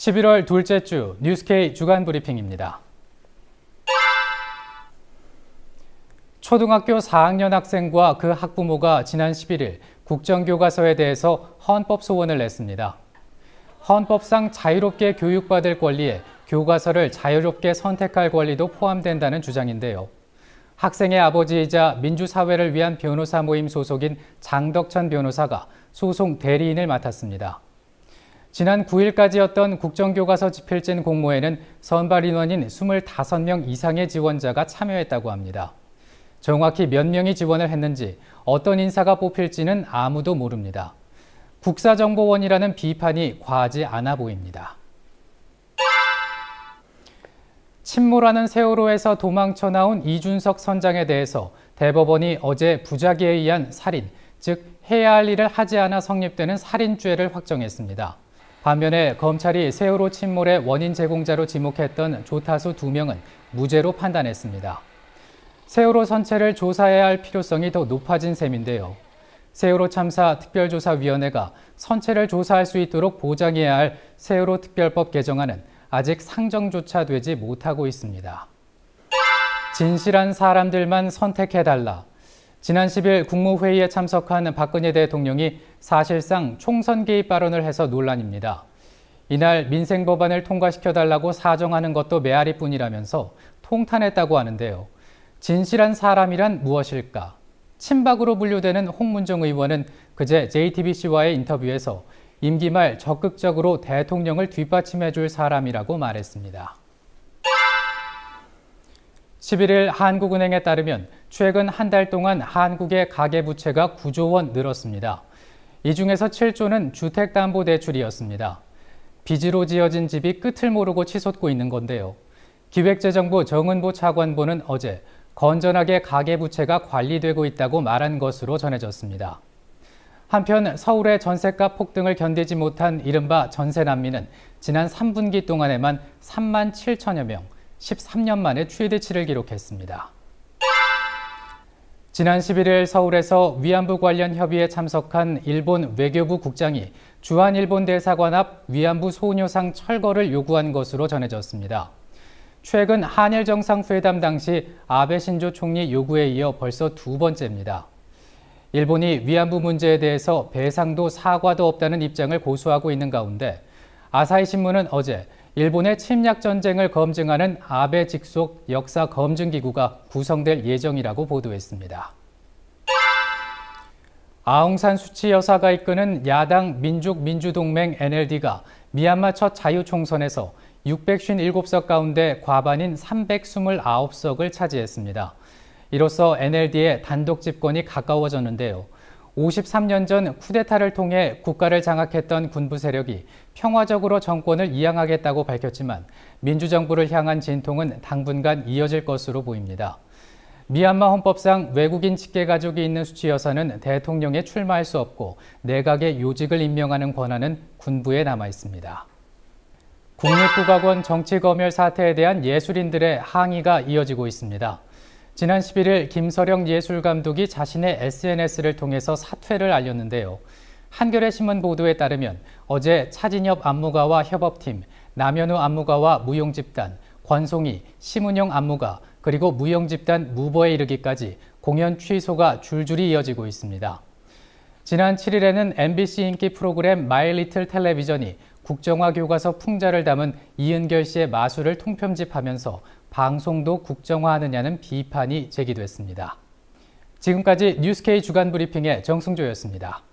11월 둘째 주 뉴스K 주간 브리핑입니다. 초등학교 4학년 학생과 그 학부모가 지난 11일 국정교과서에 대해서 헌법 소원을 냈습니다. 헌법상 자유롭게 교육받을 권리에 교과서를 자유롭게 선택할 권리도 포함된다는 주장인데요. 학생의 아버지이자 민주사회를 위한 변호사 모임 소속인 장덕천 변호사가 소송 대리인을 맡았습니다. 지난 9일까지였던 국정교과서 집필진 공모에는 선발 인원인 25명 이상의 지원자가 참여했다고 합니다. 정확히 몇 명이 지원을 했는지 어떤 인사가 뽑힐지는 아무도 모릅니다. 국사정보원이라는 비판이 과하지 않아 보입니다. 침몰하는 세월호에서 도망쳐 나온 이준석 선장에 대해서 대법원이 어제 부작위에 의한 살인, 즉 해야 할 일을 하지 않아 성립되는 살인죄를 확정했습니다. 반면에 검찰이 세월호 침몰의 원인 제공자로 지목했던 조타수 2명은 무죄로 판단했습니다. 세월호 선체를 조사해야 할 필요성이 더 높아진 셈인데요. 세월호 참사 특별조사위원회가 선체를 조사할 수 있도록 보장해야 할 세월호 특별법 개정안은 아직 상정조차 되지 못하고 있습니다. 진실한 사람들만 선택해달라. 지난 10일 국무회의에 참석한 박근혜 대통령이 사실상 총선 개입 발언을 해서 논란입니다. 이날 민생 법안을 통과시켜달라고 사정하는 것도 메아리뿐이라면서 통탄했다고 하는데요. 진실한 사람이란 무엇일까? 친박으로 분류되는 홍문정 의원은 그제 JTBC와의 인터뷰에서 임기 말 적극적으로 대통령을 뒷받침해줄 사람이라고 말했습니다. 11일 한국은행에 따르면 최근 한 달 동안 한국의 가계부채가 9조 원 늘었습니다. 이 중에서 7조는 주택담보대출이었습니다. 빚으로 지어진 집이 끝을 모르고 치솟고 있는 건데요. 기획재정부 정은보 차관보는 어제 건전하게 가계부채가 관리되고 있다고 말한 것으로 전해졌습니다. 한편 서울의 전세가 폭등을 견디지 못한 이른바 전세난민은 지난 3분기 동안에만 3만 7천여 명, 13년 만에 최대치를 기록했습니다. 지난 11일 서울에서 위안부 관련 협의에 참석한 일본 외교부 국장이 주한 일본 대사관 앞 위안부 소녀상 철거를 요구한 것으로 전해졌습니다. 최근 한일 정상회담 당시 아베 신조 총리 요구에 이어 벌써 두 번째입니다. 일본이 위안부 문제에 대해서 배상도 사과도 없다는 입장을 고수하고 있는 가운데 아사히 신문은 어제 일본의 침략 전쟁을 검증하는 아베 직속 역사 검증 기구가 구성될 예정이라고 보도했습니다. 아웅산 수치 여사가 이끄는 야당 민족민주동맹 NLD가 미얀마 첫 자유총선에서 657석 가운데 과반인 329석을 차지했습니다. 이로써 NLD의 단독 집권이 가까워졌는데요. 53년 전 쿠데타를 통해 국가를 장악했던 군부 세력이 평화적으로 정권을 이양하겠다고 밝혔지만 민주정부를 향한 진통은 당분간 이어질 것으로 보입니다. 미얀마 헌법상 외국인 직계 가족이 있는 수치 여사는 대통령에 출마할 수 없고 내각의 요직을 임명하는 권한은 군부에 남아 있습니다. 국립국악원 정치검열 사태에 대한 예술인들의 항의가 이어지고 있습니다. 지난 11일 김서령 예술감독이 자신의 SNS를 통해서 사퇴를 알렸는데요. 한겨레 신문 보도에 따르면 어제 차진엽 안무가와 협업팀, 남현우 안무가와 무용집단, 권송희, 심은영 안무가, 그리고 무용집단 무버에 이르기까지 공연 취소가 줄줄이 이어지고 있습니다. 지난 7일에는 MBC 인기 프로그램 마이 리틀 텔레비전이 국정화 교과서 풍자를 담은 이은결 씨의 마술을 통편집하면서 방송도 국정화하느냐는 비판이 제기됐습니다. 지금까지 뉴스K 주간 브리핑의 정승조였습니다.